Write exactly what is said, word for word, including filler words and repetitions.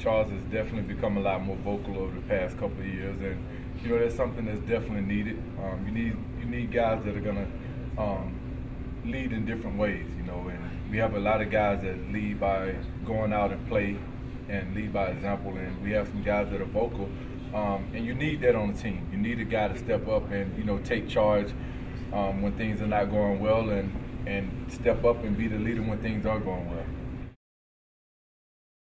Charles has definitely become a lot more vocal over the past couple of years, and you know that's something that's definitely needed. Um, you need you need guys that are gonna um, lead in different ways, you know, and we have a lot of guys that lead by going out and play and lead by example, and we have some guys that are vocal, um, and you need that on the team. You need a guy to step up and you know take charge um, when things are not going well, and and step up and be the leader when things are going well.